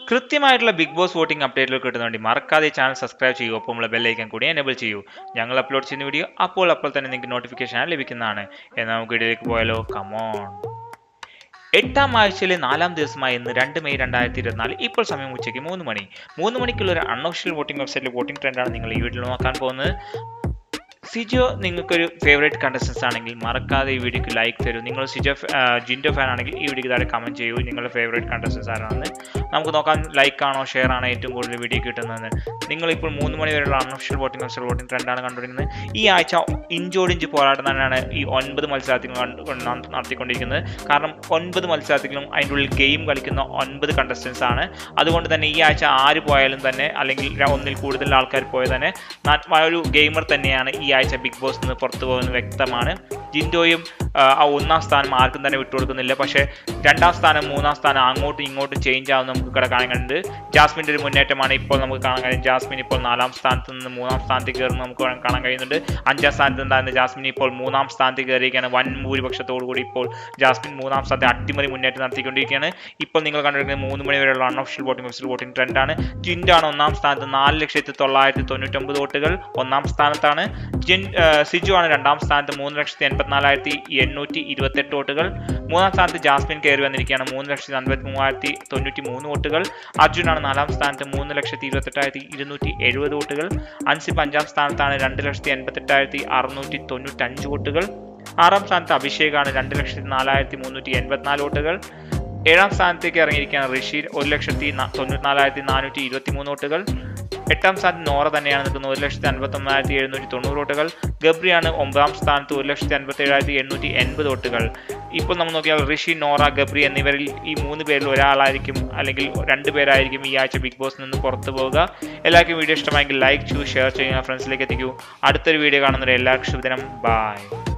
കൃത്യമായിട്ടുള്ള big boss voting അപ്ഡേറ്റുകൾ കിട്ടുന്നതുകൊണ്ട് മറക്കാതെ ചാനൽ സബ്സ്ക്രൈബ് ചെയ്യൂ, ഒപ്പമുള്ള ബെല്ലൈക്കൻ കൂടി എനേബിൾ ചെയ്യൂ. ഞങ്ങൾ അപ്ലോഡ് ചെയ്യുന്ന വീഡിയോ അപ്പോൾ തന്നെ നിങ്ങൾക്ക് നോട്ടിഫിക്കേഷൻ ലഭിക്കുന്നതാണ്. എന്നാൽ നമുക്ക് വീഡിയോയിലേക്ക് പോയാലോ. കമോൺ. 8ാം ആഴ്ചയിലെ 4ാം ദിവസമായ ഇന്ന് 2 മെയ് 2024. ഇപ്പോൾ സമയം ഉച്ചയ്ക്ക് 3 മണി. 3 മണിക്കുള്ള ഒരു അൺഒഫീഷ്യൽ വോട്ടിംഗ് വെബ്സൈറ്റിലെ വോട്ടിംഗ് ട്രെൻഡാണ് നിങ്ങൾ ഈ വീഡിയോയിൽ നോക്കാൻ പോകുന്നത്. സിജോ നിങ്ങൾക്കൊരു ഫേവറേറ്റ് കണ്ടസ്റ്റൻസ് ആണെങ്കിൽ മറക്കാതെ ഈ വീഡിയോക്ക് ലൈക്ക് തരൂ. നിങ്ങൾ ജിൻഡോ ഫാൻ ആണെങ്കിൽ ഈ വീഡിയോക്ക് താഴെ കമൻറ്റ് ചെയ്യൂ നിങ്ങളുടെ ഫേവറേറ്റ് കണ്ടസ്റ്റൻസ് ആരാണെന്ന്. നമുക്ക് നോക്കാം ലൈക്ക് ആണോ ഷെയർ ആണോ ഏറ്റവും കൂടുതൽ വീഡിയോ കിട്ടുന്നത്. നിങ്ങളിപ്പോൾ 3 മണി വരെയുള്ള അൺഒഫീഷ്യൽ വോട്ടിംഗ് ട്രെൻഡാണ് കണ്ടുപിടിക്കുന്നത്. ഈ ആഴ്ച ഇഞ്ചോടിഞ്ച് പോരാട്ടം തന്നെയാണ് ഈ 9 മത്സരാർത്ഥികൾ നടത്തിക്കൊണ്ടിരിക്കുന്നത്. കാരണം 9 മത്സരാർത്ഥികളും അതിൻ്റെ ഉള്ളിൽ ഗെയിം കളിക്കുന്ന 9 കണ്ടസ്റ്റൻസ് ആണ്. അതുകൊണ്ട് തന്നെ ഈ ആഴ്ച ആര് പോയാലും തന്നെ, അല്ലെങ്കിൽ ഒന്നിൽ കൂടുതൽ ആൾക്കാർ പോയാൽ തന്നെ ഒരു ഗെയിമർ തന്നെയാണ് ഈ ആഴ്ച ബിഗ് ബോസ് നിന്ന് പുറത്തു പോകുന്നത് വ്യക്തമാണ്. ജിൻഡോയും ആ 1ാം സ്ഥാനം ആർക്കും തന്നെ വിട്ടുകൊടുക്കുന്നില്ല. പക്ഷേ 2ാം സ്ഥാനം 3ാം സ്ഥാനം അങ്ങോട്ടും ഇങ്ങോട്ടും ചേഞ്ച് ആവുന്ന നമുക്ക് ഇവിടെ കാണാൻ കഴിയുന്നത്. ജാസ്മിൻ്റെ ഒരു മുന്നേറ്റമാണ് ഇപ്പോൾ നമുക്ക് കാണാൻ കഴിയും. ജാസ്മിൻ ഇപ്പോൾ 4ാം സ്ഥാനത്ത് നിന്ന് 3ാം സ്ഥാനത്തേക്ക് കയറുന്നത് നമുക്ക് കാണാൻ കഴിയുന്നുണ്ട്. 5ാം സ്ഥാനത്ത് ഉണ്ടായിരുന്ന ജാസ്മിൻ ഇപ്പോൾ 3ാം സ്ഥാനത്തേക്ക് കയറിയിരിക്കുകയാണ്. വൻ ഭൂരിപക്ഷത്തോടുകൂടി ഇപ്പോൾ ജാസ്മിൻ 3ാം സ്ഥാനത്തെ അട്ടിമറി മുന്നേറ്റം നടത്തിക്കൊണ്ടിരിക്കുകയാണ്. ഇപ്പോൾ നിങ്ങൾ കണ്ടിരിക്കുന്നത് 3 മണി വരെയുള്ള അൺഒഫീഷ്യൽ വോട്ടിംഗ് ട്രെൻഡാണ്. ജിൻഡാണ് 1ാം സ്ഥാനത്ത് 4,999 വോട്ടുകൾ 1ാം സ്ഥാനത്താണ്. സിജു ആണ് 2ാം സ്ഥാനത്ത് 3,84,828 വോട്ടുകൾ. 3ാം സ്ഥാനത്ത് ജാസ്മിൻ കയറി വന്നിരിക്കുകയാണ് 3,53,093 വോട്ടുകൾ. അർജുനാണ് 4ാം സ്ഥാനത്ത് 3,28,270 വോട്ടുകൾ. അൻസിബ് 5ാം സ്ഥാനത്താണ് 2,88,695 വോട്ടുകൾ. 6ാം സ്ഥാനത്ത് അഭിഷേകാണ് 2,04,384 വോട്ടുകൾ. 7ാം സ്ഥാനത്തേക്ക് ഇറങ്ങിയിരിക്കുകയാണ് ഋഷി 1,94,423 വോട്ടുകൾ. 8ാം സ്ഥാനത്ത് നോറ തന്നെയാണ് നിൽക്കുന്നത് 1,59,790 വോട്ടുകൾ. ഗബ്രിയാണ് 9ാം സ്ഥാനത്ത് 1,57,880 വോട്ടുകൾ. ഇപ്പോൾ നമ്മൾ നോക്കിയാൽ ഋഷി, നോറ, ഗബ്രി എന്നിവരിൽ ഈ 3 പേരിൽ ഒരാളായിരിക്കും അല്ലെങ്കിൽ 2 പേരായിരിക്കും ഈ ആഴ്ച ബിഗ് ബോസിൽ നിന്ന് പുറത്തു പോവുക. എല്ലാവർക്കും വീഡിയോ ഇഷ്ടമായെങ്കിൽ ലൈക്ക് ചെയ്യൂ, ഷെയർ ചെയ്യുക, ഫ്രണ്ട്സിലേക്ക് എത്തിക്കൂ. അടുത്തൊരു വീഡിയോ കാണുന്നവരെ എല്ലാവർക്കും ശുഭദിനം. ബൈ.